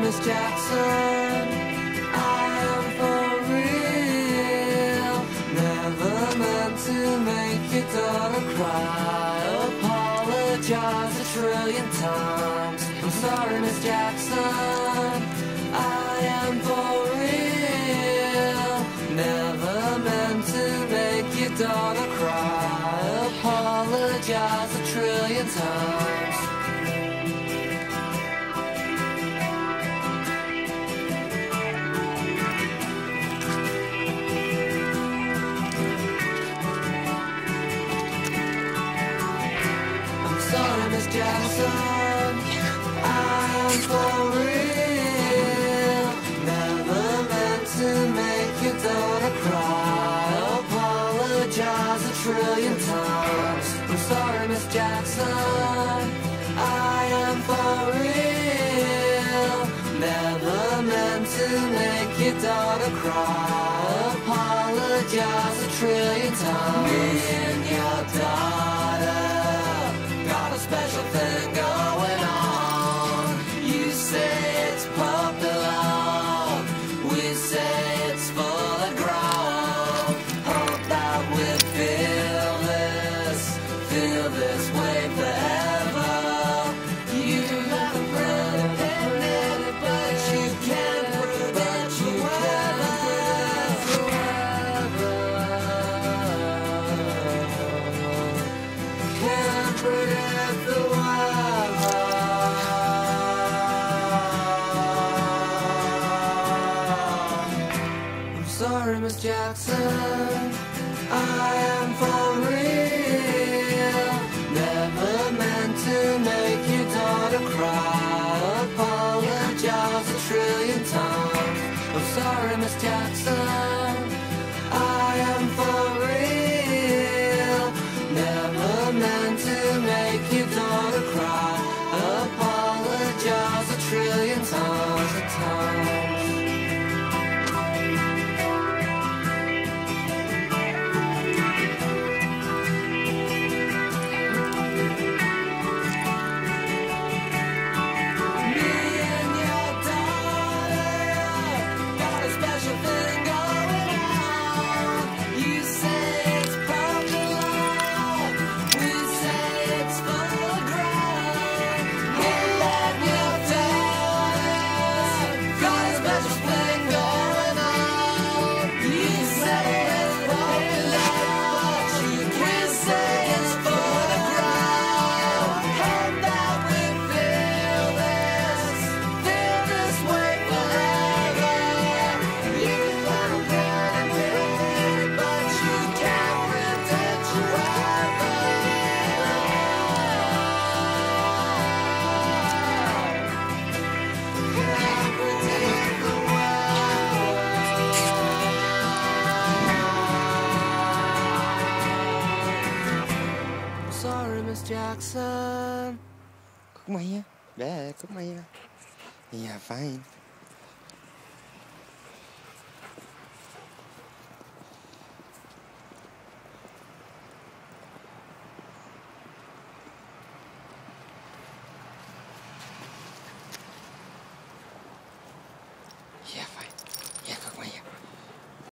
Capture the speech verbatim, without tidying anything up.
Miss Jackson, I am for real. Never meant to make your daughter cry. Apologize a trillion times. I'm sorry, Miss Jackson, I am for real. Never meant to make your daughter cry. Apologize a trillion times. Sorry, Miss Jackson, I am for real. Never meant to make your daughter cry. Apologize a trillion times. I'm sorry, Miss Jackson, I am for real. Never meant to make your daughter cry. Apologize a trillion times. Me and your daughter got a special thing going on. You say it's popular, we say it's full of ground. Hope that we feel this, feel this way forever. You have a opinion, but you can't prove that you ever can't predict the weather. I'm sorry, Miss Jackson, I am for real. Never meant to make your daughter cry. Apologize a trillion times. I'm sorry, Miss Jackson, I am for real. Never meant to make your daughter cry. Apologize a trillion times a time. Sorry, Miss Jackson. Cook Maya. There, cook Maya. Yeah, fine.